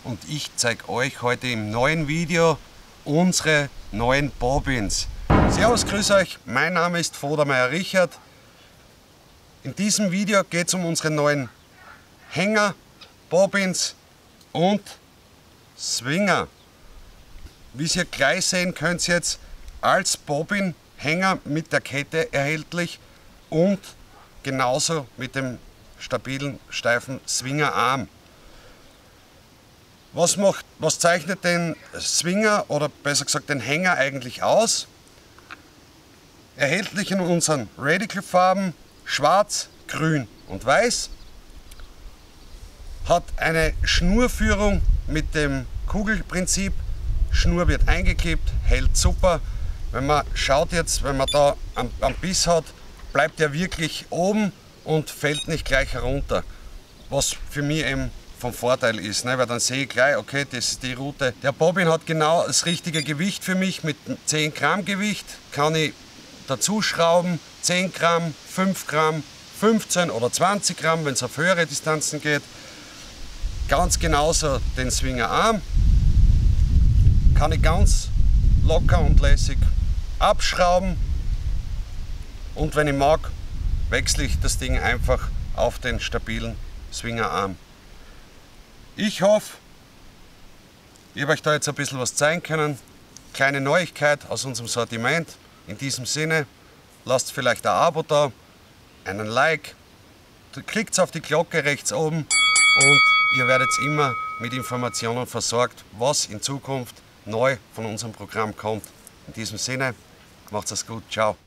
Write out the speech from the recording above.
und ich zeige euch heute im neuen Video unsere neuen Bobbins. Servus, grüß euch, mein Name ist Vodermeier Richard. In diesem Video geht es um unsere neuen Hänger, Bobbins und Swinger. Wie ihr gleich sehen könnt, jetzt als Bobbin Hänger mit der Kette erhältlich und genauso mit dem stabilen, steifen Swingerarm. Was zeichnet den Swinger oder besser gesagt den Hänger eigentlich aus? Erhältlich in unseren Radical-Farben Schwarz, Grün und Weiß. Hat eine Schnurführung mit dem Kugelprinzip. Schnur wird eingeklebt, hält super. Wenn man schaut jetzt, wenn man da am Biss hat, bleibt er wirklich oben und fällt nicht gleich herunter. Was für mich eben vom Vorteil ist, ne? Weil dann sehe ich gleich, okay, das ist die Route. Der Bobbin hat genau das richtige Gewicht für mich. Mit 10 Gramm Gewicht kann ich dazu schrauben, 10 Gramm, 5 Gramm, 15 oder 20 Gramm, wenn es auf höhere Distanzen geht. Ganz genauso den Swingerarm kann ich ganz locker und lässig abschrauben und wenn ich mag, wechsle ich das Ding einfach auf den stabilen Swingerarm. Ich hoffe, ich habe euch da jetzt ein bisschen was zeigen können. Kleine Neuigkeit aus unserem Sortiment. In diesem Sinne, lasst vielleicht ein Abo da, einen Like, klickt auf die Glocke rechts oben und ihr werdet immer mit Informationen versorgt, was in Zukunft neu von unserem Programm kommt. In diesem Sinne, macht's es gut, ciao.